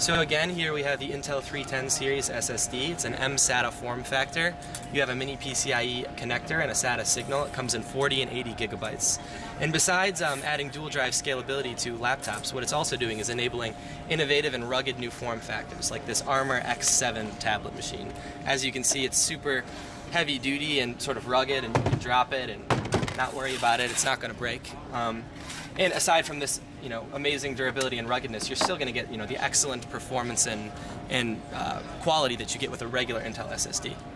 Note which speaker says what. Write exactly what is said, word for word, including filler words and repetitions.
Speaker 1: So again, here we have the Intel three ten series S S D. It's an M SATA form factor. You have a mini PCIe connector and a SATA signal. It comes in forty and eighty gigabytes. And besides um, adding dual drive scalability to laptops, what it's also doing is enabling innovative and rugged new form factors, like this Armor X seven tablet machine. As you can see, it's super heavy duty and sort of rugged, and you can drop it and not worry about it. It's not going to break. Um, and aside from this, you know, amazing durability and ruggedness, you're still going to get, you know, the excellent performance and and uh, quality that you get with a regular Intel S S D.